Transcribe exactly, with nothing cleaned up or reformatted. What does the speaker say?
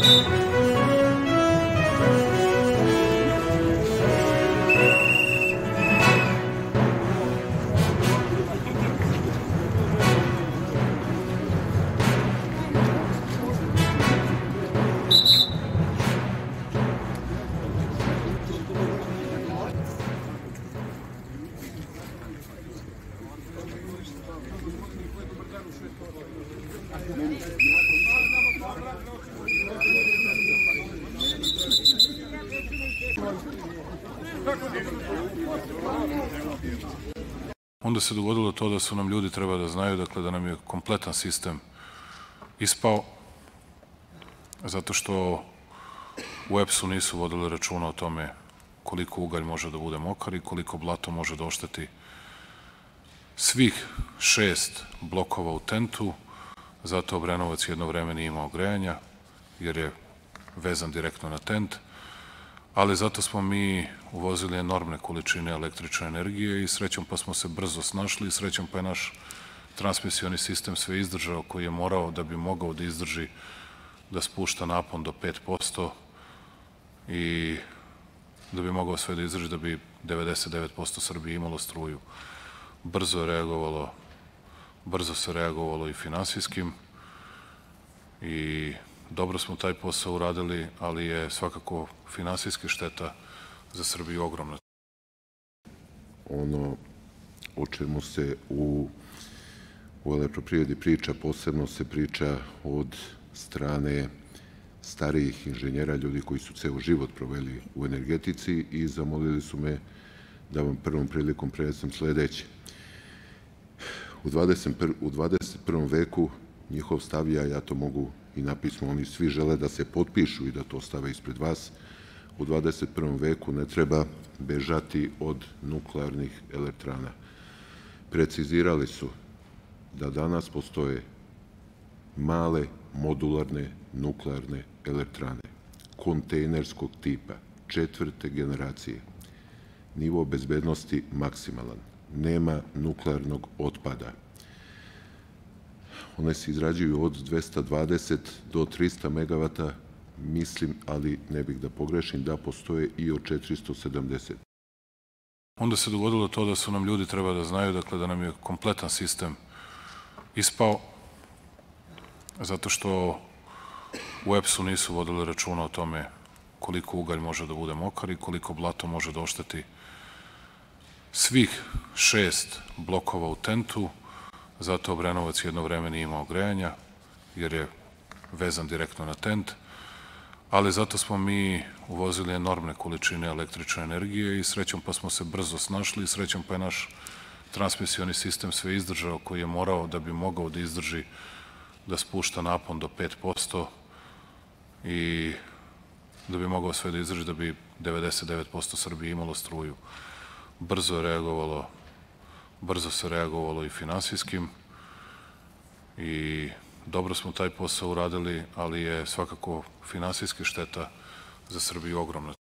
Onda se dogodilo to da su nam ljudi, treba da znaju, dakle da nam je kompletan sistem ispao, zato što u E P S-u nisu vodili računa o tome koliko ugalj može da bude mokar i koliko blato može da ošteti svih šest blokova u Tentu. Zato Obrenovac jedno vreme nije imao grejanja, jer je vezan direktno na Tent, ali zato smo mi uvozili enormne količine električne energije i srećom pa smo se brzo snašli i srećom pa je naš transmisioni sistem sve izdržao, koji je morao da bi mogao da izdrži da spušta napon do pet posto i da bi mogao sve da izdrži da bi devedeset devet posto Srbije imalo struju. Brzo je reagovalo, brzo se reagovalo i finansijskim i dobro smo taj posao uradili, ali je svakako finansijska šteta za Srbiju ogromna. Ono o čemu se u, u elektroprivredi priča, posebno se priča od strane starijih inženjera, ljudi koji su ceo život proveli u energetici i zamolili su me da vam prvom prilikom prenesem sledeće. U dvadeset prvom veku njihov stav, ja, ja to mogu i napismo, oni svi žele da se potpišu i da to stave ispred vas. U dvadeset prvom veku ne treba bežati od nuklearnih elektrana. Precizirali su da danas postoje male modularne nuklearne elektrane kontejnerskog tipa, četvrte generacije. Nivo bezbednosti maksimalan. Nema nuklearnog otpada. One se izrađuju od dvesta dvadeset do trista megavata, mislim, ali ne bih da pogrešim, da postoje i od četiristo sedamdeset. Onda se dogodilo to da su nam ljudi, treba da znaju, dakle da nam je kompletan sistem ispao, zato što u E P S-u nisu vodili računa o tome koliko ugalj može da bude mokar i koliko blato može da ošteti svih šest blokova u Tentu. Zato Obrenovac jedno vreme nije imao grejanja, jer je vezan direktno na Tent, ali zato smo mi uvozili enormne količine električne energije i srećom pa smo se brzo snašli i srećom pa je naš transmisioni sistem sve izdržao, koji je morao da bi mogao da izdrži da spušta napon do pet posto i da bi mogao sve da izdrži da bi devedeset devet posto Srbije imalo struju. Brzo je reagovalo, brzo se reagovalo i finansijskim i dobro smo taj posao uradili, ali je svakako finansijska šteta za Srbiju ogromna.